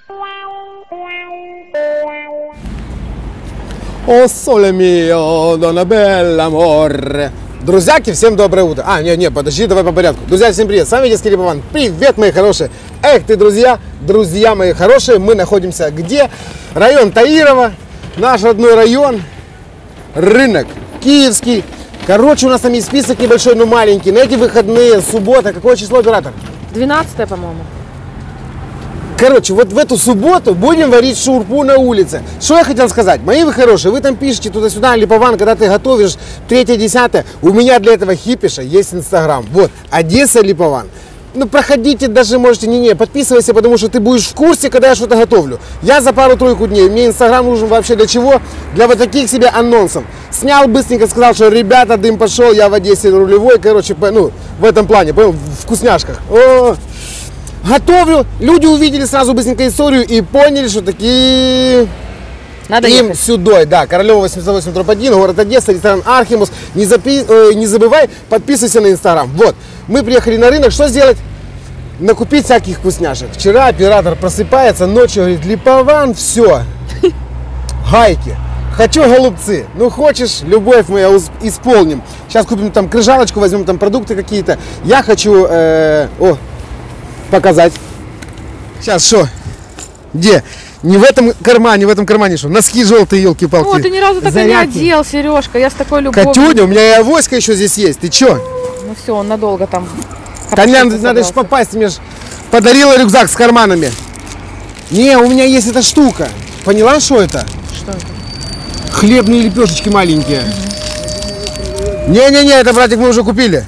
О, соле мио, дона белла море. Друзьяки, всем доброе утро. Не, подожди, давай по порядку. Друзья, всем привет, с вами Детский Липован. Привет, мои хорошие. Эх ты, друзья мои хорошие, мы находимся где? Район Таирова, наш родной район, рынок Киевский. Короче, у нас там есть список небольшой, но маленький. На эти выходные, суббота, какое число, оператор? 12, по-моему. Короче, вот в эту субботу будем варить шаурму на улице. Что я хотел сказать? Мои вы хорошие, вы там пишете туда-сюда, Липован, когда ты готовишь 3-10. У меня для этого хипиша есть Инстаграм. Вот, Одесса Липован. Ну, проходите, даже можете, подписывайся, потому что ты будешь в курсе, когда я что-то готовлю. Я за пару-тройку дней, мне Инстаграм нужен вообще для чего? Для вот таких себе анонсов. Снял быстренько, сказал, что ребята, дым пошел, я в Одессе рулевой, короче, ну, в этом плане, понял, в вкусняшках. Готовлю, люди увидели сразу быстренько историю и поняли, что такие надо им ехать сюда, да, Королева 88, дробь 1, город Одесса, ресторан Архимус. Не забывай, подписывайся на Инстаграм. Вот, мы приехали на рынок, что сделать? Накупить всяких вкусняшек. Вчера оператор просыпается, ночью говорит, Липован, все, гайки. Хочу голубцы. Ну, хочешь, любовь моя, исполним. Сейчас купим там крыжалочку, возьмем там продукты какие-то. Я хочу, показать. Сейчас, что? Где? Не в этом кармане, что? Носки желтые, елки-палки. О, ты ни разу так и не одел, Сережка. Я с такой любовью. Катюня, у меня и авоська еще здесь есть. Ты че? Ну все, он надолго там. Колян, надо же попасть. Мне же подарила рюкзак с карманами. Не, у меня есть эта штука. Поняла, что это? Что это? Хлебные лепешечки маленькие. Не-не-не, это, братик, мы уже купили.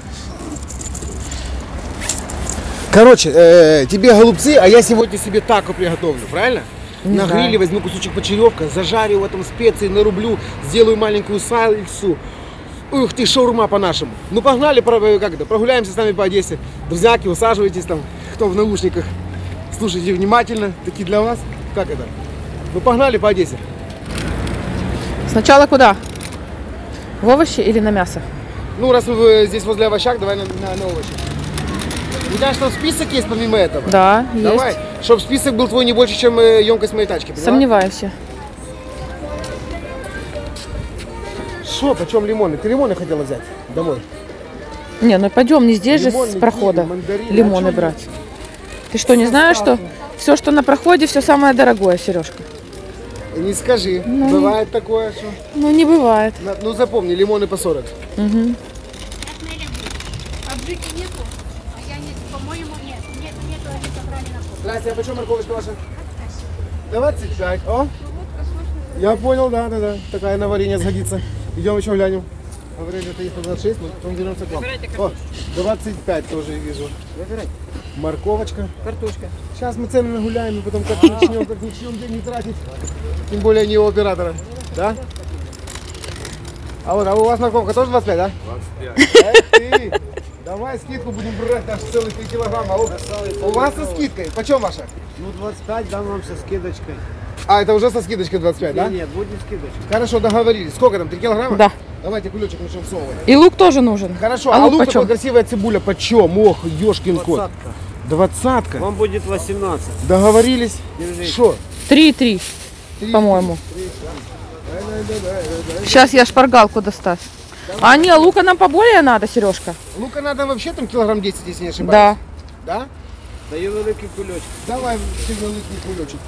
Короче, тебе голубцы, а я сегодня себе тако приготовлю, правильно? Не на гриле возьму кусочек почеревка, зажарю в этом специи, нарублю, сделаю маленькую сальсу. Ух ты, шаурма по-нашему. Ну погнали, прогуляемся с нами по Одессе. Друзьяки, усаживайтесь там, кто в наушниках. Слушайте внимательно, такие для вас. Как это? Ну погнали по Одессе. Сначала куда? В овощи или на мясо? Ну, раз вы здесь возле овощак, давай на овощи. У тебя что, список есть помимо этого? Да, давай, есть. чтобы список был твой не больше, чем емкость моей тачки. Поняла? Сомневаюсь. Что, почем лимоны? Ты лимоны хотела взять домой? Не, ну пойдем, не здесь лимоны, же с прохода киви, мандарины, лимоны брать. Ты что, не знаешь, что все, что на проходе, все самое дорогое, Сережка? Не скажи, ну, бывает такое, что... Ну, не бывает. Ну, запомни, лимоны по 40. Угу. Нету, а я нет, по-моему, нету, они собрали на пол. Здрасте, а почем морковочка ваша? 25. О, я понял, да. Такая на варенье сгодится. Идем еще глянем. Говорили, это их 26, но потом вернемся к вам. О, 25 тоже вижу. Морковочка. Картошка. Сейчас мы цены нагуляем и потом как начнем деньги тратить. Тем более не у оператора. Да? А у вас морковка тоже 25, да? 25. Эх ты! Давай скидку будем брать, аж целых 3 килограмма. У вас со скидкой. Почем ваша? Ну 25 дам вам со скидочкой. А, это уже со скидочкой 25, да? Нет, будет скидочка. Хорошо, договорились. Сколько там, 3 килограмма? Да. Давайте кулечек начнем всовывать. И лук тоже нужен. Хорошо, а лук почем? такой, красивая цибуля, почем? Ох, ёшкин кот. 20-ка. Вам будет 18. Договорились? Держите. Что? 3,3, по-моему. Сейчас я шпаргалку доставлю. А не, лука нам поболее надо, Сережка. Лука надо вообще там килограмм 10, если не ошибаюсь. Да. Да? Даю великий кульочек. Давай великий кулечек.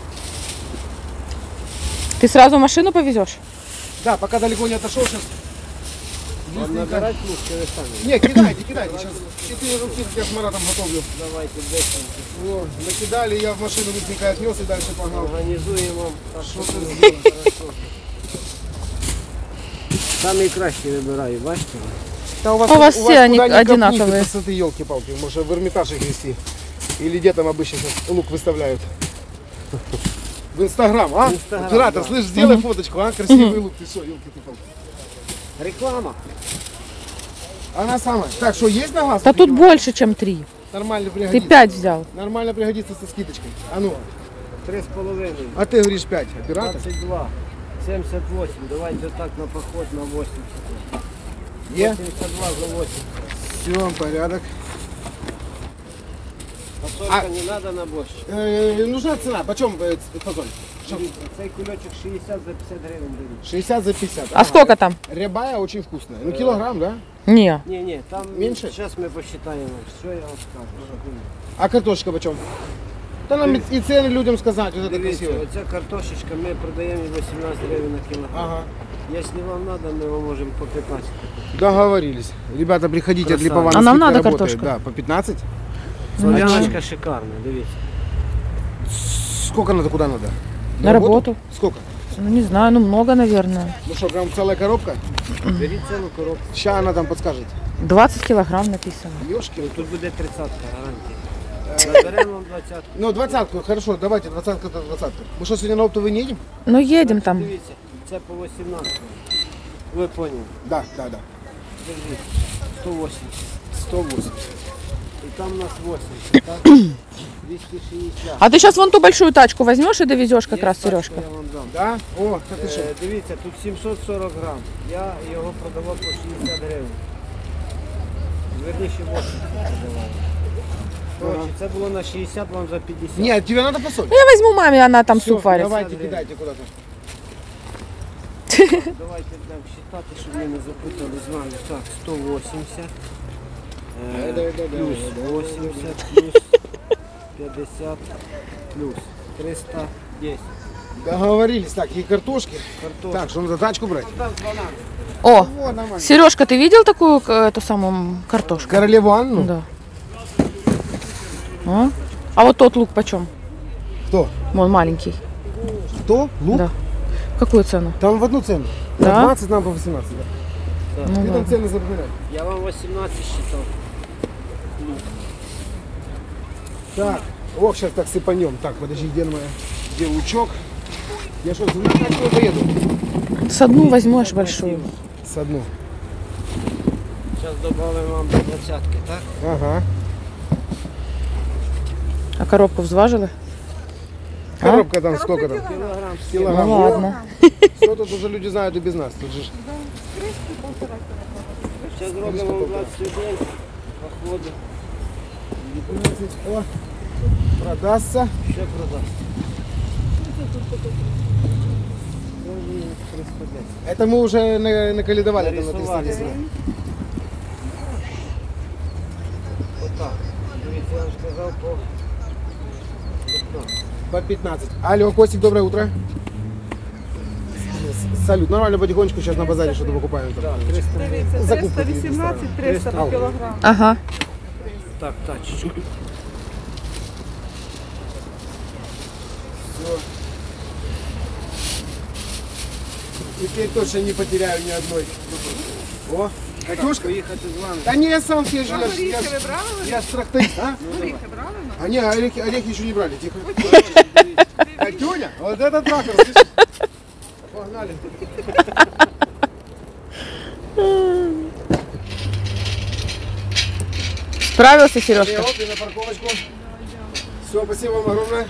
Ты сразу машину повезешь? Да, пока далеко не отошел сейчас. Вам набирать лук или сами? Не, кидайте. Сейчас 4 руки я с Маратом готовлю. Давайте, дайте. О, накидали, я в машину быстренько отнес и дальше погнал. Организуем вам. Что ты сделал? Самі кращі вибираю, бачите? Да У вас все они одинаковые. Красоты, елки-палки, может в Эрмитаж их вести. Или где там обычно сейчас лук выставляют. В Инстаграм, а? Инстаграм, Оператор, да. слышь, сделай фоточку, а? Красивый лук, ты что, елки-палки. Реклама. Она самая. Так, что есть на вас? Да тут больше, чем 3. Нормально Ты пригодится. 5 взял. Нормально пригодится со скидочкой. А ну, 3,5. а ты говоришь 5, оператор? 22. 78. Давайте так на поход на 80. Е? 82 за 8. Все, порядок. Фасолька не надо на борщ. Нужна цена. Почем фасоль? Цей кульочок 60 за 50 гривень беріть. 60 за 50. А сколько там? Рябая очень вкусная. Ну, килограмм, да? Не. Ні, там Менше? Зараз ми посчитаємо. Все, я вам скажу. А картошка почем? Да нам и цены людям сказать, вот это Дивіться, красиво. оця картошечка ми продаємо 18 гривень на кілограм. Ага. Якщо вам треба, ми вам можемо по 15. Договорились. Ребята, приходите, Красава. Липована А нам скидка надо работает. картошку? Да, по 15. Соляночка шикарна, дивіться. Сколько надо, куда надо? На работу. Сколько? Ну, не знаю, ну много, наверное. Ну что, прям целая коробка? Беріть цілу коробку. Сейчас она там подскажет. 20 килограмм написано. Ёшкин. Тут буде 30-ка гарантія. Заберемо вам 20-ку. Ну, 20-ку, хорошо, давайте, 20-ка, то 20-ка. Мы что, сегодня на оптовый не едем? Ну, едем там. Дивіться, це по 18. Ви поняли. Да. Держіть. 180. 180. І там у нас 80, так? 260. А ты сейчас вон ту большую тачку возьмешь и довезешь как Є раз, тачка, Сережка. Я вам дам. Да? О, так ты что? Дивіться, тут 740 грам. Я його продавав по 60 гривень. Верніше 80 продавав. Коротше, це було на 60, вам за 50. Нет, тебе надо фасоль. Ну, я возьму маме, она там Всё, суп варит. давайте, кидайте куда-то. Давайте будемо считати, щоб ми не запутали з вами. Так, 180. Давай. Плюс 80, плюс 50, плюс 310. Договорились. Так, и картошки. Картошка. Так, что надо тачку брать? Там 12. О, Вот, нормально. Сережка, ты видел такую эту самую картошку? Королеву Анну? Да. А вот тот лук почем? Кто? Вон маленький. Кто? Лук? Да. Какую цену? Там в одну цену. Да? По 20, нам по 18. Да. Ну, Ты там ладно. цены запоминай. Я вам 18 считал. Так, ох, сейчас так сыпанем. Так, подожди, где лучок? Я что, за тачку поеду? С одну возьмешь большую. С одну. Сейчас добавим вам до 20-ки, так? Ага. А коробку взважили? Коробка там сколько там? Килограмм. Ну Килограмм. ладно. Все тут уже люди знают и без нас. Тут же ж Сейчас зробимо вам 21 по ходу. 15. О, продастся. Ще продасть. Это мы уже наколедовали там на Нарисовали. 310. Отак. Дивіться, я вам сказав по 15. По 15. Алло, Костик, доброе утро. Салют. Нормально, потихонечку сейчас на базаре что-то покупаем. Там. Так, 300 гривень. Закупки 318, 300 по килограмм. Ага. Так, тачечку. Теперь точно не потеряю ни одной. О, Катюшка. Поїхати з вами. Да не, я сам съезжу. Горіхи ви брали? Я ж тракторист, а? Горіхи брали? А не, орехи еще не брали, тихо. Катюня, вот это трактор, слышишь? Погнали. Справился, Сережка? Оп, и на парковочку. Все, спасибо вам огромное.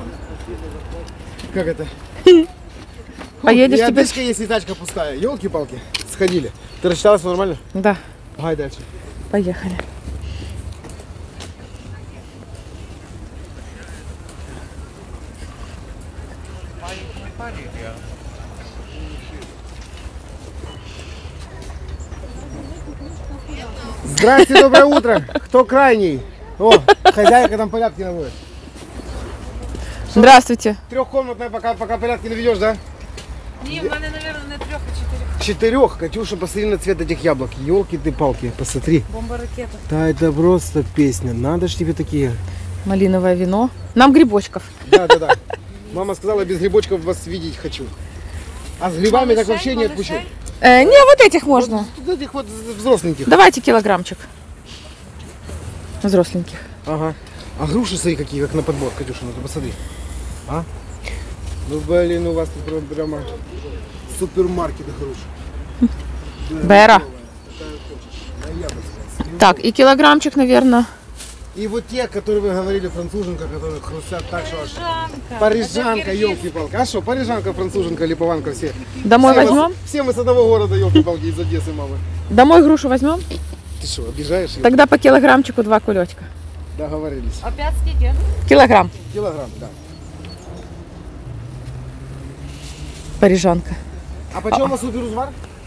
Как это? Поедешь И теперь? отдышка есть, и тачка пустая. Елки-палки. Сходили. Ты рассчиталась нормально? Да, Гай дальше. поехали. Здрасте, доброе утро. Кто крайний? О, хозяйка там порядки наводит. Здравствуйте. Трехкомнатная, пока порядки наведешь, да? Ні, в мене, мабуть, не 3, а 4. Четырех. Катюша, посмотри на цвет этих яблок. Елки ты палки, посмотри. Бомба-ракета. Да, это просто песня. Надо ж тебе такие. Малиновое вино. Нам грибочков. Да. Мама сказала, без грибочков вас видеть хочу. А с грибами так вообще не отпущу. Не, вот этих можно. Вот этих вот взросленьких. Давайте килограммчик. Взросленьких. Ага. А груши свои какие, как на подбор, Катюша, ну ты посмотри. А? Ну блин, у вас тут прямо супермаркет груш. Бера. Так, и килограммчик, наверное. И вот те, которые вы говорили, француженка, которые хрустят так, что аж... Парижанка, елки-палки. А что, парижанка, француженка, липованка, все. Домой Все мы- возьмем? Все мы с одного города, елки-палки, из Одессы, мама. Домой грушу возьмем? Ты что, обижаешь? её? Тогда по килограммчику 2 кулечка. Договорились. Опять скільки? Килограмм. Килограмм, да. Парижанка. А почем у вас суперузвар?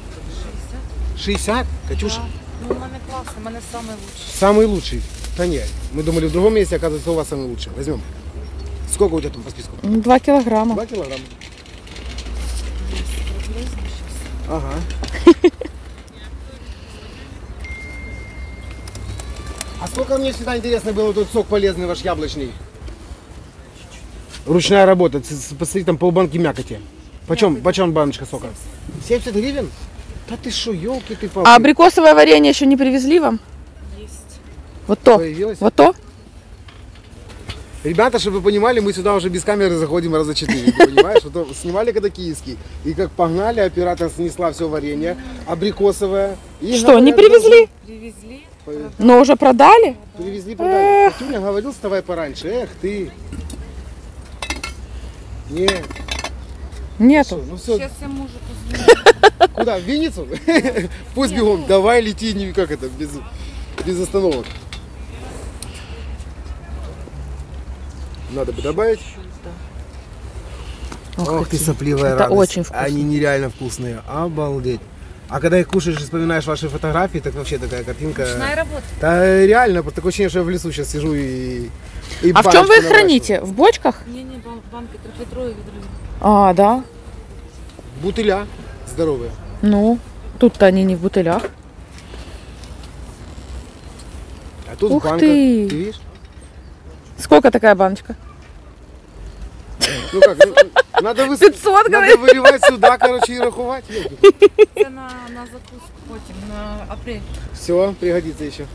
60? Катюша? Ну, у мене класно, у мене саме лучше. Самый лучший. Да нет, мы думали в другом месте, оказывается, у вас самый лучший. Возьмем. Сколько у тебя там по списку? 2 килограмма. 2 килограмма. Ага. А сколько мне всегда интересно было тот сок полезный ваш яблочный? Ручная работа. Посмотри, там полбанки мякоти. Почем баночка сока? 70 гривен? Да ты шо, елки ты палки. А абрикосовое варенье еще не привезли вам? Есть. Вот то. Появилось? Вот то? Ребята, чтобы вы понимали, мы сюда уже без камеры заходим раза 4. Ты понимаешь? Вот снимали когда киевский. И как погнали, оператор снесла все варенье. Абрикосовое. И Что, не говорят, привезли? Привезли. Но уже продали? Привезли, продали. Катюня говорил, вставай пораньше. Эх ты. Не, Нету. ну все, Сейчас я мужу позвоню. куда? В Винницу? Пусть бегом. Давай лети, как это, без остановок. Надо бы добавить. Ох ты, сопливая Это радость. очень вкусно. Они нереально вкусные. Обалдеть. А когда их кушаешь и вспоминаешь ваши фотографии, так вообще такая картинка. Начинай работать. Да реально, такое ощущение, что я в лесу сейчас сижу и А в чем вы баночку их наворачиваю. храните? В бочках? Не, банки трехлитровые ведра. А, да. Бутыля здоровые. Ну, тут-то они не в бутылях. А тут Ух банка. ты. Ты видишь? Сколько такая баночка? Ну как, надо, 500, надо говорит. выливать сюда, короче, и рахувати. Це на закуску потім, на апрель. Все, пригодится еще.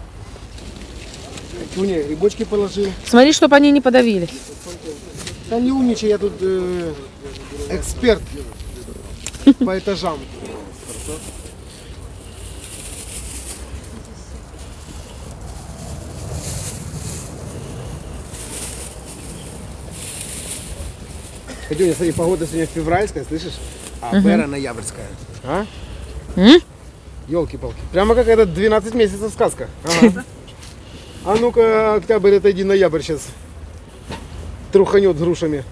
Катюня, грибочки положил. Смотри, чтобы они не подавились. Да не умничай, я тут эксперт по этажам. Катюня, смотри, погода сегодня февральская, слышишь? А Бера ноябрьская. А? Елки-палки. Прямо какая-то 12 месяцев сказка. Ага. А ну-ка, октябрь, отойди, ноябрь сейчас труханет с грушами.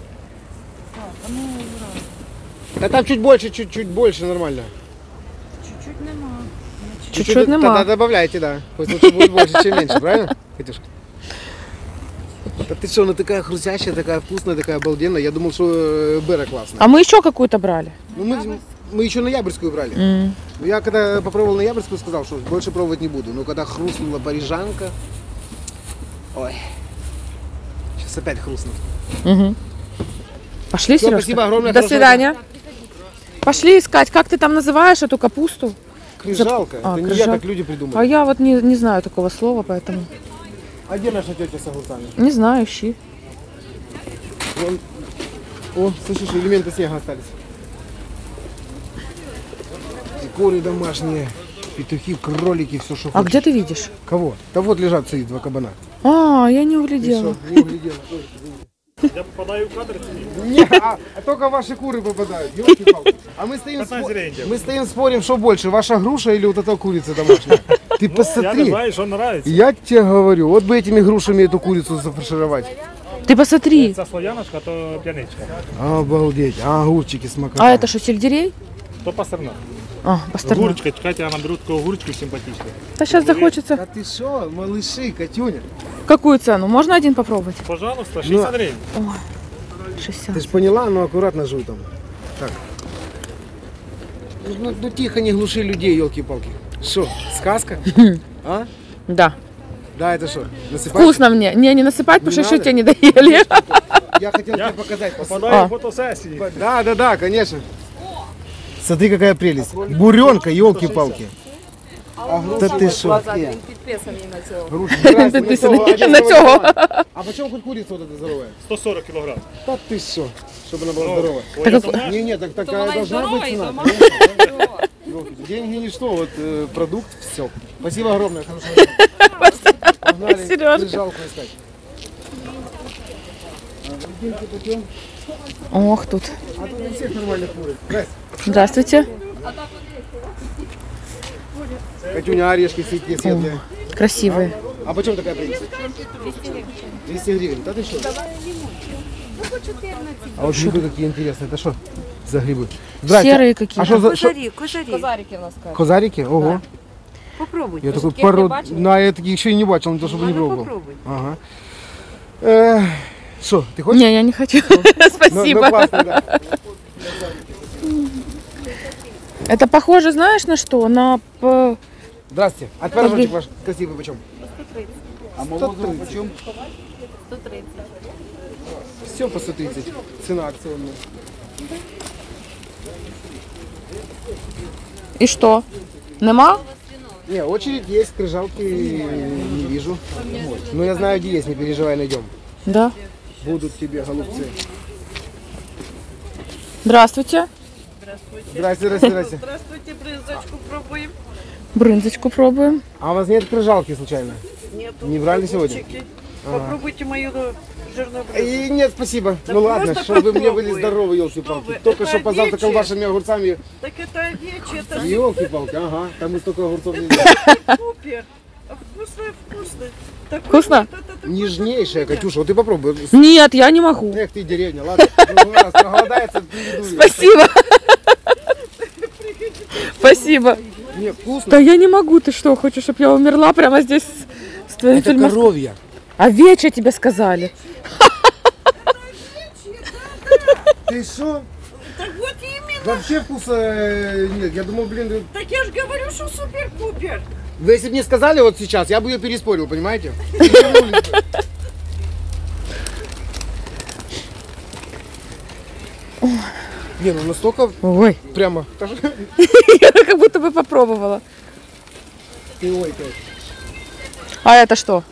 Да там чуть больше, нормально. Чуть-чуть нема. Чуть-чуть Тогда нема. добавляйте, да. Пусть лучше будет больше, чем меньше, правильно, Катюшка? Да ты что, она такая хрустящая, такая вкусная, такая обалденная. Я думал, что Бера классная. А мы еще какую-то брали. Ну, мы еще ноябрьскую брали. Я когда попробовал ноябрьскую, сказал, что больше пробовать не буду. Но когда хрустнула парижанка, ой, сейчас опять хрустнут. Пошли, Всё, Сережка. спасибо огромное, До хорошего свидания. Пошли искать. Как ты там называешь эту капусту? Крыжалка. А, Это не я, крыжал. так люди придумали. А я вот не знаю такого слова, поэтому А где наша тетя с огурцами? не знаю, ищи. Вон. О, слышишь, элементы снега остались. И куры домашние, петухи, кролики, все, что А хочешь. где ты видишь? Кого? Да вот лежат свои 2 кабана. А, я не Ты углядела. что, не углядела? Я попадаю в кадр? Нет, а только ваши куры попадают. Ёлки-палки. А мы стоим, спорим, что больше, ваша груша или вот эта курица домашняя? Ты Я не посмотри. знаю, что нравится. Я тебе говорю, вот бы этими грушами эту курицу зафаршировать. Ты посмотри. Це слав'яночка, то п'яничка. Обалдеть. А огурчики с макароном. А это что, сельдерей? То пастернак. А, пастернак. Огурчика, чекайте, я наберу таку огурчику симпатичну. Да сейчас захочется. А ты что, малыши, Катюня? Какую цену? Можно один попробовать? Пожалуйста, 60 гривень. 60. Ты ж поняла, но аккуратно жуй там. Так. Ну тихо, не глуши людей, елки-палки. Что, сказка? А? Да. Да, это что? Насыпать? Вкусно мне. Не насыпать, потому что надо. еще тебя не доели. Я хотел тебе показать. Попадаю в фотосесії. Да, конечно. Смотри, какая прелесть. Буренка, елки-палки. Да ты что? Підписаний на цього. А почем хоть курица вот эта здоровая? 140 кілограм. Да ты что? Чтобы она была здоровая. Так, Не, так такая должна быть цена. Ёлки, деньги ничто, вот продукт, все. Спасибо огромное, хорошего дня. Погнали Сережка. крыжалку искать. Ох, тут. А тут у всех нормальных куры. Здрасте. Здравствуйте. Катюня, орешки светлые, светлые. Красивые. А почем такая принцесса? 200 гривен. Да ты что? А вот грибы какие интересные. Это что за грибы? Здрасте. Серые какие-то. А что за... Козарики у нас кажуть. Козарики? Ого. Попробуйте. Я такой Таких не пород... бачили? На, я таких еще и не бачил, не то чтобы не Ну, пробовал. попробуй. Ага. Что, ты хочешь? Не, я не хочу. Ну, Спасибо. классно, да. Это похоже, знаешь, на что? На... Здрасте. А творожочек ваш красивый почем? 130. А молодой почем? 130. Все по 130. Цена акционная. И что? Нема? Не, очередь есть, крыжалки не вижу. Но я знаю, где есть, не переживай, найдем. Да. Будут тебе голубцы. Здравствуйте. Здрасте, здрасте, здрасте. Здравствуйте, брынзочку пробуем. Брынзочку пробуем. А у вас нет крыжалки случайно? Нету. Не брали сегодня? Огурчики. Попробуйте мою жирную брынзу. И нет, спасибо. Да Ну ладно, просто чтобы вы мне были попробуй. здоровы, Что елки-палки. вы, Только это что позавтракал овечье. вашими огурцами. Так это овечье, это Елки-палки, ага. Там мы столько огурцов не едим. супер. А вкусное, вкусное. Такой Вкусно? вот это такой Нежнейшая, Катюша, вот ты попробуй. Нет, я не могу. Эх ты, деревня, ладно. Ну, раз проголодается, приведу её. Спасибо. Спасибо. Не, вкусно. Да я не могу. Ты что, хочешь, чтобы я умерла прямо здесь с твоим Это фильмом? коровья. Овечья тебе сказали. Ты что? Так вот именно. Вообще вкуса нет. Я думал, блин, Так я же говорю, что супер-пупер. вы если бы мне сказали вот сейчас, я бы ее переспорил, понимаете? Не, ну настолько Ой, прямо. я как будто бы попробовала. Ты ой, ты. А это что?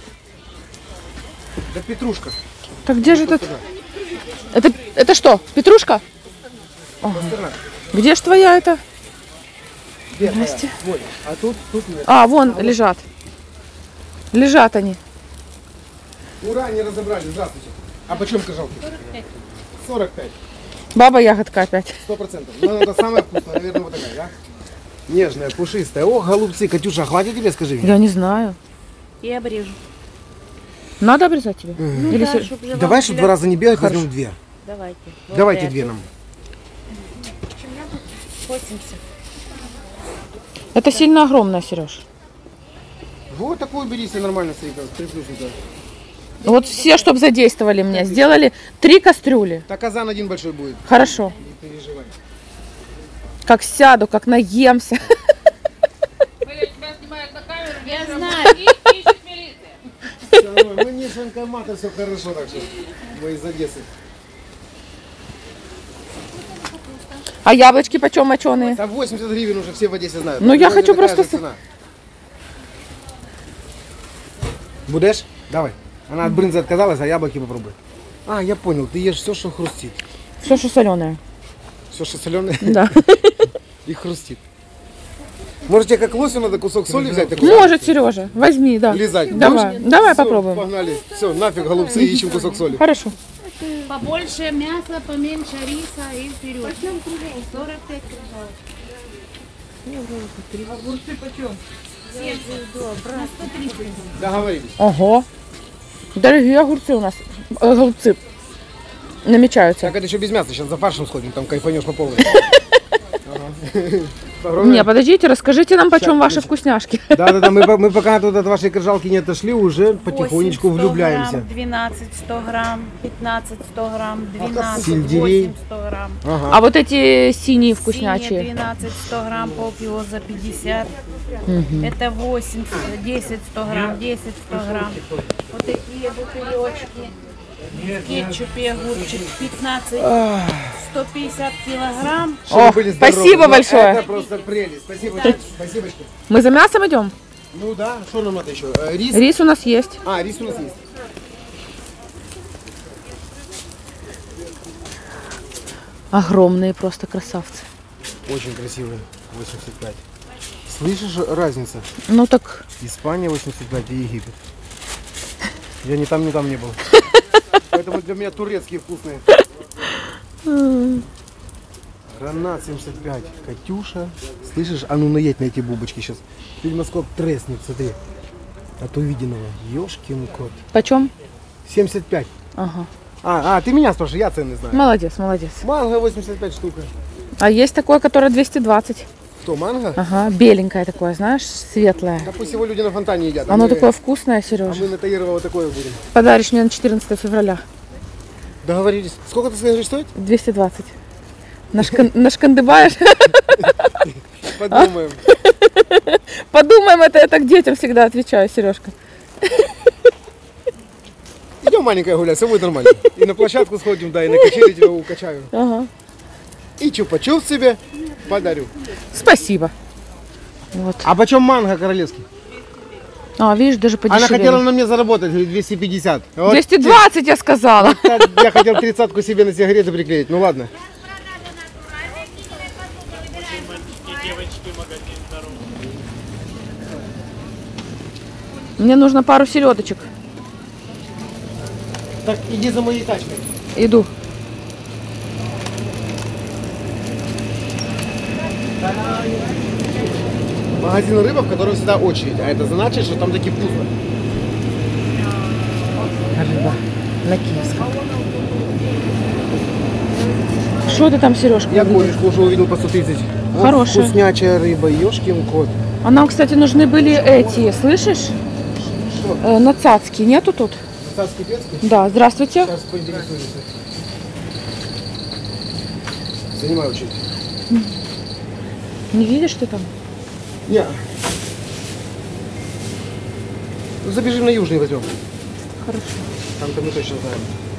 Да петрушка. Так где же этот? Это что? Петрушка? Пастернак. Где ж твоя это? Где твоя? Здрасте. Вот. А тут нет. А, вон лежат. Лежат они. Ура, не разобрали. Здравствуйте. А почем кожалки? 45. 45. Баба ягодка опять. 100%. Ну, это самое вкусное, наверное, вот такая, да? Нежная, пушистая. О, голубцы, Катюша, хватит тебе, скажи мне? Я не знаю. Я обрежу. Надо обрезать тебе? Ну Или да, се- чтоб же Давай, вам чтобы для- 2 раза не бегать, Хорошо. возьмем 2. Давайте. Вот Давайте это. 2 нам. 80. Это сильно огромная, Сереж. Вот такую бери себе нормально, стоит, приплюснутая. Вот все, чтобы задействовали меня, сделали 3 кастрюли. Так казан один большой будет. Хорошо. Не переживай. Как сяду, как наемся. Я знаю. Всё нормально. Мы не с военкомата, все хорошо, так что мы из Одессы. А яблочки почем моченые? Там 80 гривен уже все в Одессе знают. Ну, я Это хочу такая просто же цена. Будешь? Давай. Она от брынзы отказалась, а яблоки попробуй. А, я понял, ты ешь все, что хрустит. Все, что соленое. Все, что соленое Да. и хрустит. Может, тебе как лосю надо кусок соли взять? такой? Может, Сережа, возьми, да. Лизать. Давай, Будешь? давай Всё, попробуем. Погнали. Все, нафиг голубцы, ищем кусок соли. Хорошо. Побольше мяса, поменьше риса и вперед. 45 кружок. На 130. Договорились. Ого. Дорогие огурцы у нас. Голубцы. Намечаются. Так это еще без мяса, сейчас за фаршем сходим, там кайфанешь по полной. Не, подождите, расскажите нам, почем ваши вкусняшки. Да, мы пока тут от вашей крыжалки не отошли, уже потихонечку 8 100 влюбляемся. грамм, 12 100 грамм, 15 100 грамм, 12 Сельдерей. 8 100 грамм. Ага. А вот эти синие Синие вкуснячие. 12 100 грамм, полкило за 50. Это 8, 10 100 грамм, 10 100 грамм. Вот такие бутылечки. В кетчупе огурчик 15, 150 килограмм. Чтобы О, были здоровы. спасибо Ну, большое. Это просто прелесть. Спасибо. Спасибо. Мы за мясом идем? Ну да, что нам надо еще? Рис? Рис у нас есть. А, рис у нас есть. Огромные просто красавцы. Очень красивые. 85. Слышишь разница? Ну так, Испания 85 и Египет. Я ни там, ни там не был. Поэтому для меня турецкие вкусные. Гранат 75. Катюша. Слышишь? А ну наедь на эти бубочки сейчас. Ты насколько треснет, смотри. от увиденного. Ёшкин кот. Почем? 75. Ага. Ты меня спрашивай, я цены знаю. Молодец, молодец. Манго 85 штука. А есть такое, которое 220. Что, манго? Ага, беленькое такое, знаешь, светлое. Да пусть его люди на фонтане едят. Оно мы- такое вкусное, А Сережа. мы на Таирова такое будем. Подаришь мне на 14 февраля. Договорились. Сколько ты сказали, стоит? 220. Нашкандыбаешь? Подумаем. Подумаем, это я так детям всегда отвечаю, Сережка. Идем, маленькая, гулять, все будет нормально. И на площадку сходим, да, и на качели тебя укачаю. Ага. И чупа-чуп себе подарю. Спасибо. Вот. А почем манго королевский? А, видишь, даже Она хотела подешевле. на мне заработать, говорит, 250. Вот 220, я сказала. я хотел 30-ку себе на сигареты приклеить. Ну ладно. Мне нужно пару селедочек. Так, иди за моей тачкой. Иду. Магазин рыба, в котором всегда очередь. А это значит, что там таки пусто. Рыба на Киевском. Что ты там, Сережка? Я корюшку уже увидел по 130. Вот Хорошая. вкуснячая рыба, ёшкин кот. А нам, кстати, нужны были эти, слышишь? На цацки. Нету тут? Царский пецкий? Да, здравствуйте. Сейчас поинтересуемся. Занимаю очередь. Не видишь ты там? Не. Ну, забежим на южный возьмем. Хорошо. Там-то мы точно знаем.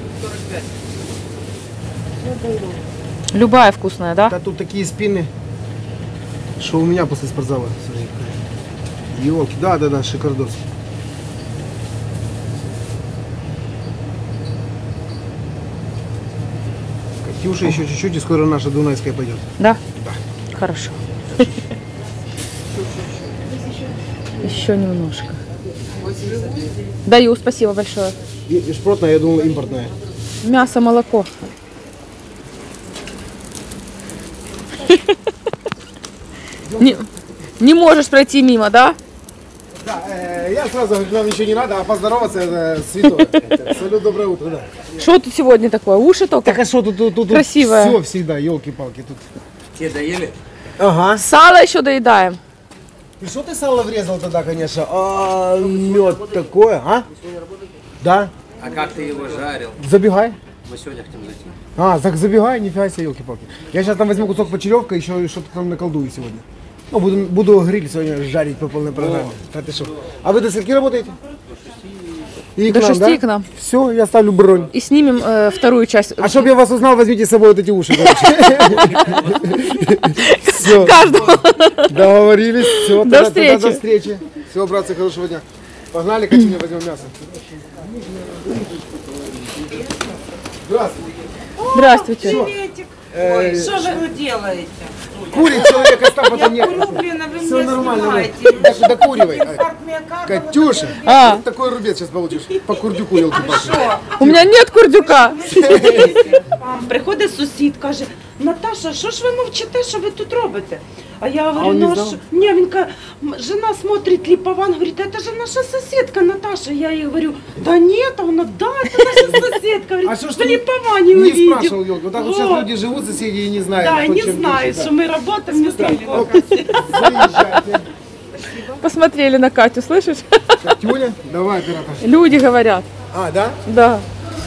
Любая вкусная, да? Да тут такие спины, что у меня после спортзала. Смотри. Ёлки, да, шикардос. Катюша еще чуть-чуть, и скоро наша Дунайская пойдет. Да? Да. Хорошо. Еще немножко. Даю, спасибо большое. И шпротная, я думал, импортная. Мясо, молоко. Не можешь пройти мимо, да? Да, я сразу говорю, нам ничего не надо, а поздороваться это святое. Салют, доброе утро, да. Что тут сегодня такое? Уши только? Так а что тут Красивое. все всегда, елки-палки тут. Те доели? Ага. Сало еще доедаем. И что ты сало врезал тогда, конечно? А, мед такое, а? Да. А как ты его жарил? Забегай. Мы сегодня хотим зайти. А, так забегай, нифига себе, елки-палки. Я сейчас там возьму кусок почеревка, еще что-то там наколдую сегодня. Ну, буду гриль сегодня жарить по полной программе. Да ты что? А вы до скольки работаете? И До 6 к нам. Все, я ставлю бронь. И снимем вторую часть. А чтобы я вас узнал, возьмите с собой вот эти уши, Все, Каждого. договорились. Все, До встречи. до встречи. Все, братцы, хорошего дня. Погнали, качели, возьмем мясо. Здравствуйте. Здравствуйте. Что же вы делаете? Курит человек, Остапа-то нет. Блин, а вы Все меня нормально. снимаете. Так что докуривай. Инфаркт миокарда. Катюша, А. вот такой рубец сейчас получишь. По курдюку, елки-палки. У меня нет курдюка. Приходить сусід, каже, Наташа, що ж ви мовчите, що ви тут робите? А я говорю, он не ну а знал? що? Ні, він каже, жена смотрит Липован, говорит, это же наша соседка Наташа. Я ей говорю, да нет, а она, да, это наша соседка. Говорит, А что ж в ты Липоване не увидел. спрашивал, елки? Вот так вот сейчас Вот. люди живут, соседи, и не знают. Да, и кто не чем знают, пишет, что мы работаем, не знали. да. Заезжайте. Посмотрели на Катю, слышишь? Катюня, давай, оператор. Люди говорят. А, да? Да.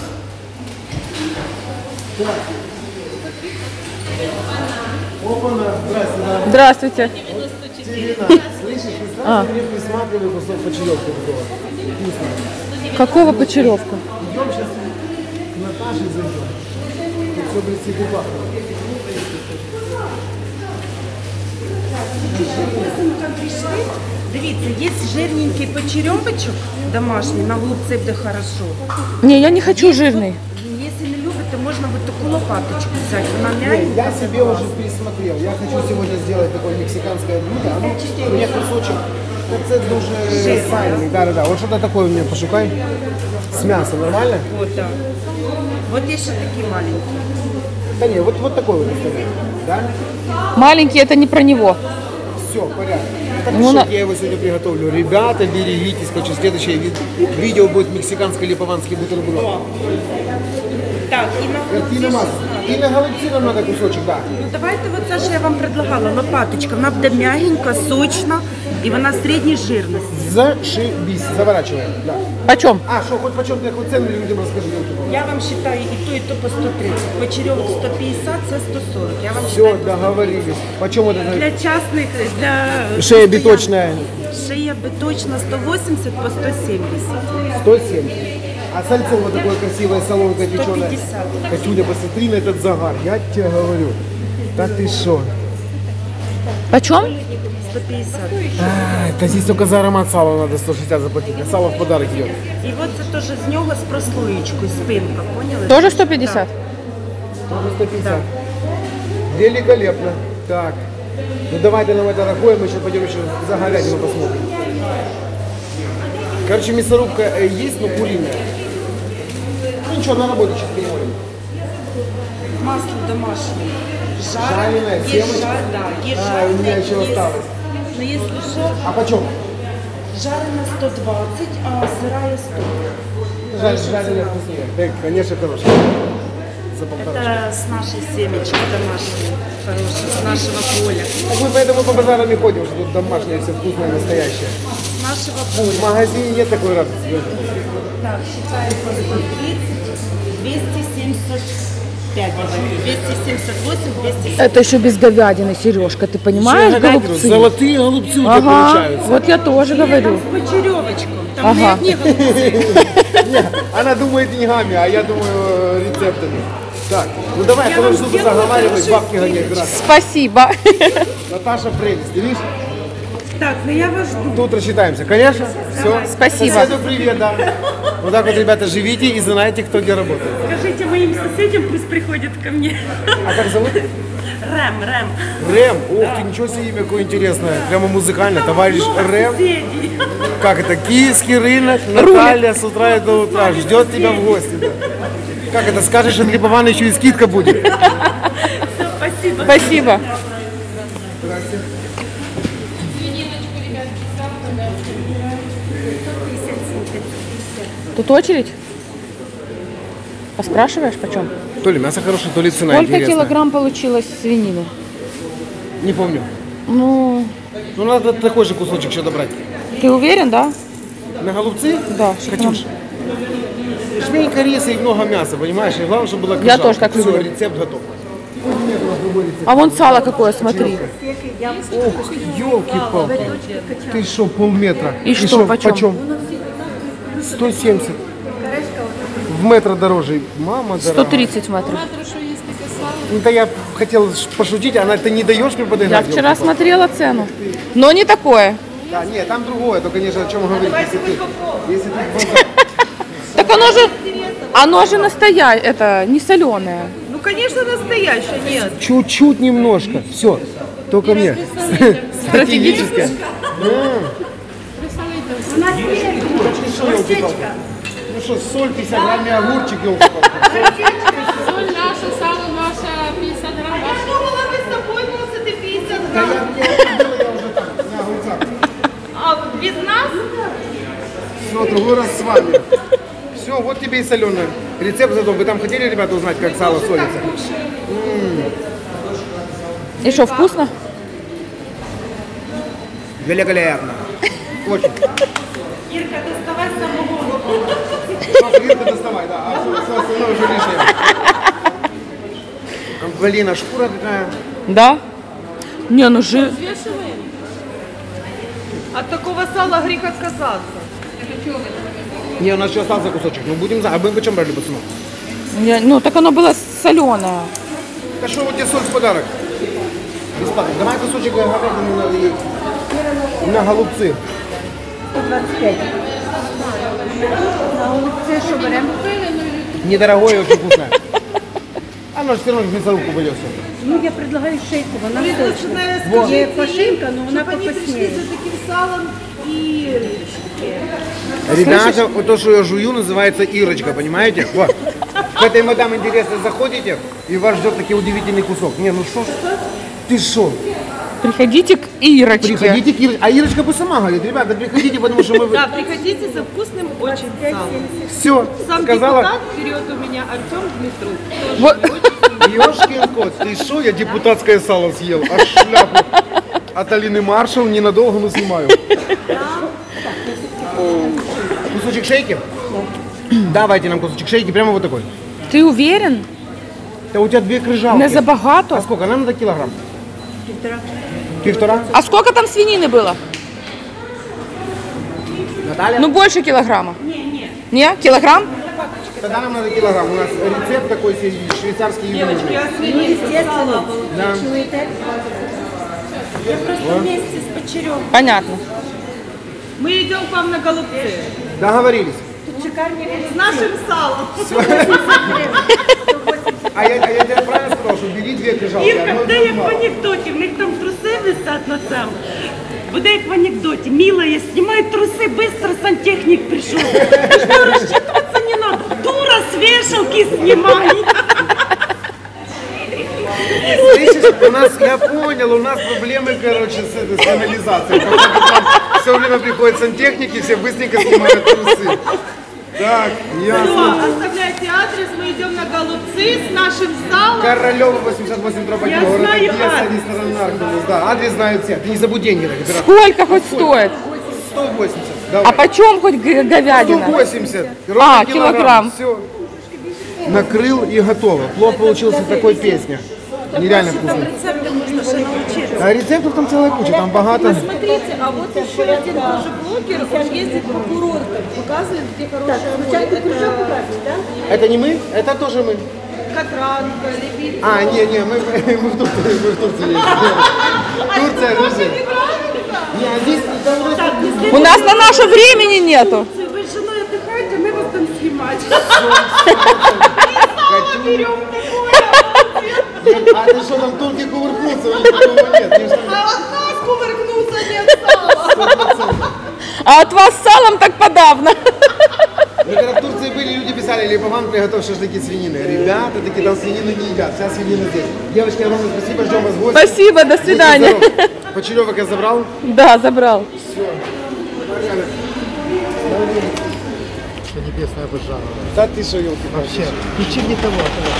Опа-на, здрасте, да. Здравствуйте. Слышишь, ты сразу мне присматривай кусок почеревка такого. Какого почеревка? Идем сейчас к Наташе зайдем. Тут все блестит и пахнет. Дивіться, є жирненький почерьовочок домашній, на голубці буде хорошо. Не, я не хочу жирный. Если не любите, можно вот такую лопаточку взять, она мягенькая. Я себе уже присмотрел. Я хочу сегодня сделать такое мексиканское блюдо. Оно мне кусочек. Это дуже сальный. Да. Вот что-то такое мне пошукай. С мясом нормально? Вот, да. Вот есть еще такие маленькие. Да не, вот такой вот оставляй. Да? Маленький, это не про него. Все, порядок. Так Ну, что я его сегодня приготовлю. Ребята, берегитесь, короче, следующее видео будет мексиканско-липованский бутерброд. Так, і на Картина масла. И на голубцы нам надо кусочек, да. Ну, давайте оце, що я вам предлагала, лопаточка. Вона буде м'ягенька, сочна і вона середньої жирності. Зашибись. Заворачиваем. Да. Почем? А, что, хоть почем ты хоть цену людям расскажи. Я вам вважаю і то по 130. Почерьовок 150, це 140. Я вам Все, вважаю. договорились. Почем это? Для частних, для... Шея биточная. Шея биточна 180 по 170. 170. А сальцо вот такое красивое, солонка печеная. 150. Катюня, посмотри на этот загар. Я тебе говорю. Да ты шо? Почем? 150. Это здесь только за аромат сала надо 160 заплатить. А сало в подарок идет. І от це теж з нього з прослоєчкою, спинка, поняли? Тоже 150? Тоже 150. Великолепно. Так. Ну давайте нам это дорогое, мы сейчас пойдем еще за говядину посмотрим. Короче, мясорубка есть, но куриная. Ну ничего, на работе сейчас переводим. Масло домашнее. Жареное, Есть семечко? да, есть А, у меня жареное, еще есть- осталось. Ну, если что, А почем? жареное 120, а сырая 100. Жареная вкуснее. Конечно, хорошая. За полтора. Это с нашей семечки домашней, хорошей, с нашего поля. Так мы поэтому по базарам и ходим, что тут домашнее, все вкусное, настоящее. С нашего В поля. магазине нет такой радости. Так, считаем по 130, 275, 278, 270. Это еще без говядины, Сережка, ты понимаешь, голубцы? Золотые голубцы у тебя Ага, получаются. вот я тоже говорю. С почеревочком. Там Ага. не голубцы. Она думает деньгами, а я думаю рецептами. Так, ну давай, Я потому вам что сделала заговаривать, хороший бабки гонять. Здравствуй. Спасибо. Наташа прелесть, ты видишь? Так, ну я вас жду. Тут рассчитаемся, конечно. Все. Спасибо. Соседу привет, да. Вот так вот, ребята, живите и знаете, кто где работает. Скажите моим соседям, пусть приходят ко мне. А как зовут? Рэм, Рэм. Рэм. Ух ты, ничего себе имя какое интересное. Прямо музыкально. Товарищ Рэм. Соседей. Как это? Киевский рынок. Наталья с утра и до утра ждет тебя в гости. Да. Как это? Скажешь, что для Павана еще и скидка будет. Все, спасибо. Спасибо. Тут очередь? Поспрашиваешь, почем? То ли мясо хорошее, то ли цена Сколько интересная. килограмм получилось свинины? Не помню. Ну, Ну надо такой же кусочек еще добрать. ты уверен, да? На голубцы? Да. Катюш. Шмейка риса и много мяса, понимаешь? И главное, чтобы была Я тоже так люблю. Все, рецепт готов. А вон сало какое, смотри. Ох, елки-палки. Ты что, полметра? И что, почем? 170. В метр дороже. Мама дорогая. 130 метров. Ну, да я хотел пошутить, а ты не даешь мне Я подыграть? вчера ёлки-палки? смотрела цену. Но не такое. Да, нет, там другое, то, конечно, о чем говорить, если ты Так оно же настоящее, это не соленое. Ну, конечно, настоящая, нет. чуть-чуть немножко. Все, только мне. Стратегическое. Ну что, соль, 50 грамм и огурчик, елки-палки. Соль наша, сало наше, 50 грамм. Я думала, ви з собою носите 50 Да грамм. я уже там, на огурцах. А без нас? Все, другой раз с вами. Все, вот тебе и соленое. Рецепт зато. Вы там хотели, ребята, узнать, как сало солится? И что, вкусно? Великолепно. Очень. Ирка, доставай самого. Ирка, доставай, да. А все остальное уже лишнее. Блин, а шкура какая. Да? Не, ну жир. От такого сала грех отказаться. Не, у нас еще остался кусочек. Ну будем за. А мы почем брали, пацаны? Ну, так оно было соленое. Да что, вот тебе соль в подарок. Бесплатно. Давай кусочек говядины на голубцы. 125. На улице что берем? Недорогое и очень вкусное. Оно же все равно в мясорубку пойдет все. Ну, я предлагаю шейку, вона сочна. Є пошинка, но вона покоснее. Ребята, вот то, что я жую, называется Ирочка, понимаете? Вот. К этой мадам интересно заходите, и вас ждет такой удивительный кусок. Не, ну что ж, ты что? Приходите к Ирочке. Приходите к Ирочке. А Ирочка бы сама говорит, ребята, приходите, потому что мы... Да, приходите за вкусным очень салом. Все, Сам сказала. депутат вперед у меня Артем Дмитрук. Вот. Ёшкин кот, ты шо, я депутатское сало съел, аж шляпу. От Алины Маршал ненадолго, но снимаю. Кусочек шейки? Давайте нам кусочек шейки, прямо вот такой. Ты уверен? Да у тебя 2 крыжалки. Не А забагато. сколько? Нам надо килограмм. 1,5. А сколько там свинины было? Наталья? Ну, больше килограмма. Не, килограмм? Тогда нам надо килограмм. У нас рецепт такой швейцарский южный. Да. Я просто вместе с Почерем. Понятно. Мы идем к вам на голубцы. Договорились. С нашим салом. А я тебе правильно сказал, что бери 2 крыжалки. Ірка, одной буде як в мало. анекдоті, в них там труси висять на цьому. Буде як в анекдоті. Милая, знімай труси, быстро сантехник прийшов. Ти що, розчитуватися не надо? Дура, з вешалки знімай. Слышишь, у нас, я понял, у нас проблемы, короче, с канализацией. Все время приходят сантехники, все быстренько снимают трусы. Так, Все, ясно. оставляйте адрес, мы идем на голубцы с нашим салом. Королева 88 дробь 1, Я город знаю Одесса, адрес. ресторан Арктус. Да, адрес знают все. Ты не забудь деньги, так, оператор. Сколько хоть стоит? 180, А давай. почем хоть говядина? 180. А, килограмм. Все. Накрыл и готово. Плов получился такой песня. Нереально вкусно. А рецептов там целая куча, там богато. Смотрите, а вот еще один тоже блогер, он ездит по курортам, показывает, где хорошая водка. Это не мы, это тоже мы. Катранка, Лебедь. А, не, мы в Турции ездим. Турция, Турция. Не, а здесь там у нас У нас на наше времени нету. Ви з жіною отдихайте, ми вас там знімати. Берем такое. А ты что, там турки кувыркнутся? У них такого нет. Они же там- А от нас кувыркнуться нет сала. А от вас с салом так подавно. Мы когда в Турции были, люди писали, Липован, приготовь шашлыки свинины. Ребята, таки там свинину не едят, вся свинина здесь. Девочки, огромное спасибо, ждем вас в гости. Спасибо, до свидания. Будьте здоровы. Почеревок я забрал. Да, забрал. Небесная божара. Да ты что, елки Вообще, ничего не того.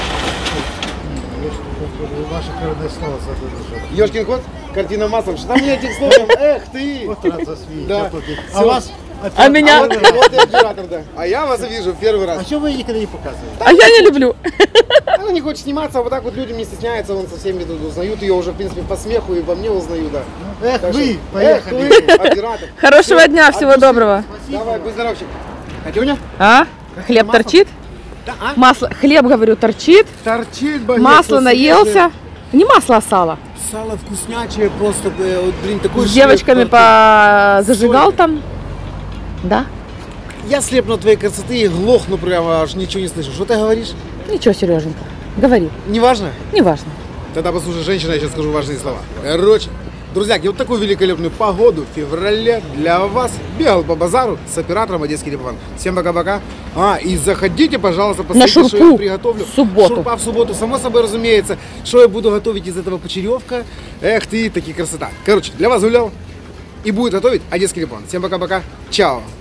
Ваше коронное слово задумали. Ёшкин кот, картина маслом. Что там мне этих слов? Эх ты! Вот раз за свиньи. Да. А вас? А меня... Вот и оператор, да. А я вас вижу в первый А раз. что вы никогда не показываете? А я не люблю. Она не хочет сниматься, а вот так вот люди не стесняются, он со всеми тут узнают ее уже, в принципе, по смеху и по мне узнают, да. Эх, Так вы, что- поехали. Эх, вы, оператор. Хорошего дня, всего доброго. Давай, будь здоровчик. Катюня? А? Хлеб торчит? Да, а? Масло, хлеб, говорю, торчит. Торчит, багет. Масло наелся. Не масло, а сало. Сало вкуснячее, просто, вот, блин, такой С девочками шлеп, зажигал там. Да? Я слепну от твоей красоты и глохну прямо, аж ничего не слышу. Что ты говоришь? Ничего, Сереженька, говори. Неважно? Неважно. Тогда послушай, женщина, я сейчас скажу важные слова. Короче, друзья, вот такую великолепную погоду в феврале для вас бегал по базару с оператором Одесский Липован. Всем пока-пока. И заходите, пожалуйста, посмотрите, что я шурпу приготовлю. в субботу. Шурпа в субботу, само собой разумеется. Что я буду готовить из этого почеревка? Эх ты, таки красота. Короче, для вас гулял и будет готовить Одесский Липован. Всем пока-пока. Чао.